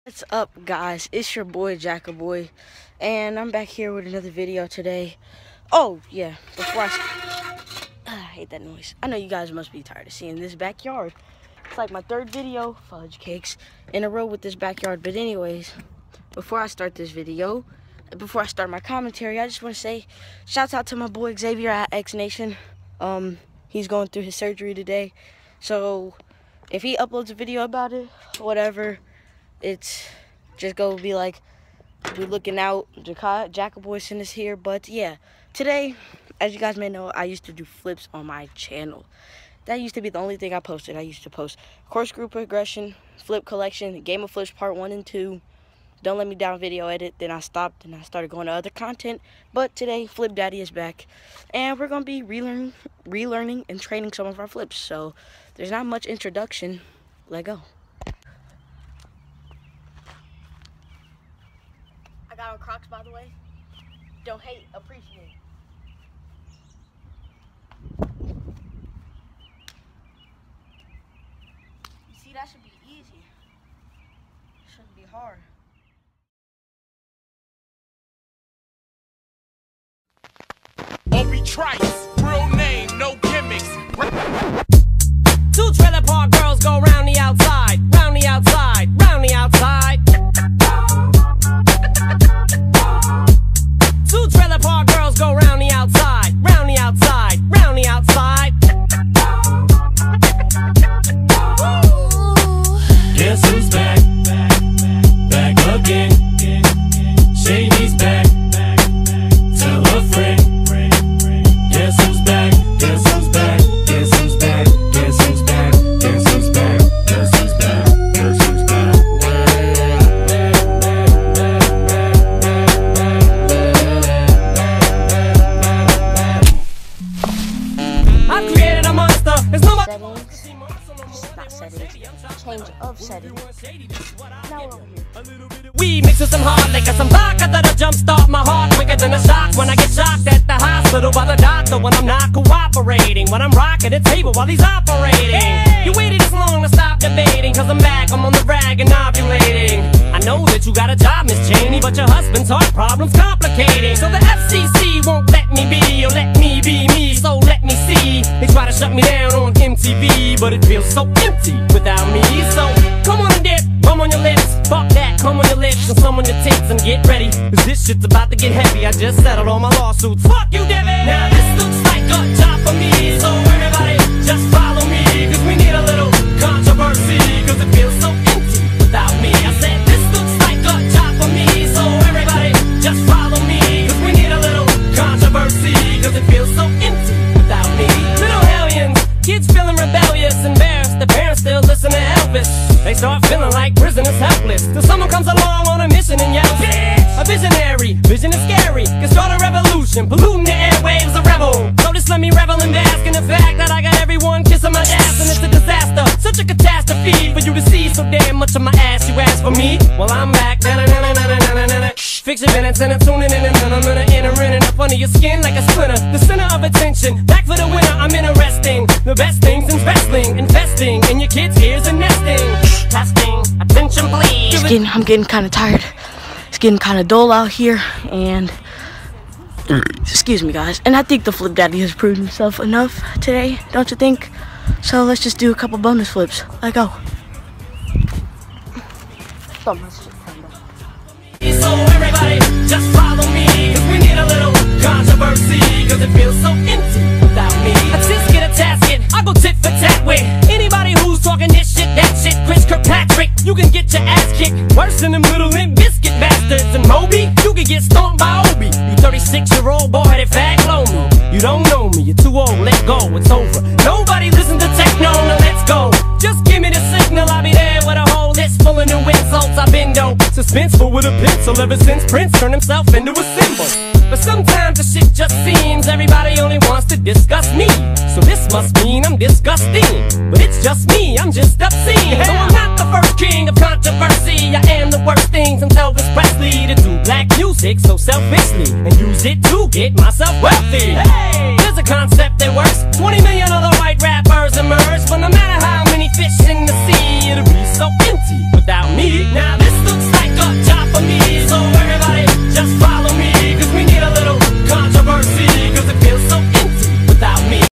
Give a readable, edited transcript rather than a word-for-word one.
What's up, guys? It's your boy Jackaboy, and I'm back here with another video today. Oh yeah, before I hate that noise. I know you guys must be tired of seeing this backyard. It's like my third video, fudge cakes, in a row with this backyard. But anyways, before I start this video, before I start my commentary, I just want to say shouts out to my boy Xavier at X Nation. He's going through his surgery today, so if he uploads a video about it, whatever, it's just go be like, we looking out, Jackaboy sent us here. But yeah, today, as you guys may know, I used to do flips on my channel. That used to be the only thing I posted. I used to post corkscrew progression, flip collection, game of flips part 1 and 2, don't let me down video edit. Then I stopped and I started going to other content. But today, Flip Daddy is back, and we're gonna be relearning and training some of our flips. So there's not much introduction. Let go. I got on Crocs, by the way. Don't hate, appreciate. You see, that should be easy. Shouldn't be hard. Obi Trice, real name, no gimmicks. 2 trailer park girls go round the outside, round the outside, round the outside. 2 trailer park girls go round the outside, round the outside, round the outside. Guess who's back? Back again. Shady's back. Tell a friend. Guess who's back? Guess who's back? Guess who's back? Guess who's back? Guess who's back? Guess who's back? Guess who's back? I've created a monster. There's no Not settings, change of settings. Now we're over here. We mix with some hard liquor, some vodka that'll jumpstart my heart quicker than a shock when I get shocked at the hospital by the doctor when I'm not cooperating. When I'm rocking the table while he's operating. You waited this long to stop debating, cause I'm back, I'm on the rag and ovulating. I know that you got a job, Miss Cheney, but your husband's heart problem's complicating. So the FCC won't let me be, or let me be me, so let me see. They try to shut me down on MTV, but it feels so empty without me. So come on and dip, bum on your lips, fuck that, come on your lips and some on your tits and get ready, cause this shit's about to get heavy. I just settled all my lawsuits, fuck you, Devin. Now this looks like a job for me, so everybody just follow me, cause we need a little controversy, cause it feels so empty without me. I said this looks like a job for me, so everybody just follow me, cause we need a little controversy, cause it feels so empty without me. Little hellions, kids feeling rebellious, embarrassed, the parents still listen to Elvis. They start feeling like prisoners helpless, till someone comes along on a mission and yells, bitch! A visionary, vision is scary, can start a revolution, polluting the airwaves, a rebel. So just let me revel and bask in the fact that I got everyone kissing my ass, and it's a disaster, such a catastrophe for you to see so damn much of my ass. You ask for me, well I'm back. Fix your minutes and I'm tuning in, and I'm gonna enter in and up under your skin like a splinter. The center of attention, back for the winner. I'm interesting, the best things in wrestling, investing in your kids' ears and nesting. Testing, attention please. I'm getting kind of tired. It's getting kind of dull out here, and excuse me, guys. And I think the Flip Daddy has proved himself enough today, don't you think? So let's just do a couple bonus flips. Let go. So everybody just follow me, cause we need a little controversy, cause it feels so empty without me. I just get a tasket, I go tit for tat with anybody who's talking this shit, that shit. Chris Kirkpatrick, you can get your ass kicked worse than them little Limp Biscuit bastards. And Moby, you can get stomped by Obi. You 36-year-old boy headed fag low me. You don't know me, you're too old, let go, it's over. Nobody listen to techno, now let's go. Just give me the signal, I'll be there with a whole list full of new insults. I've been dope, suspenseful with a pencil ever since Prince turned himself into a symbol. But sometimes the shit just seems everybody only wants to discuss me. So this must mean I'm disgusting, but it's just me, I'm just obscene. So I'm not the first king of controversy, I am the worst things until Elvis Presley to do black music so selfishly and use it to get myself wealthy. Hey, there's a concept that works. 20 million other white rappers emerge, but no matter how many fish in the sea, it'll be so empty without me. Now this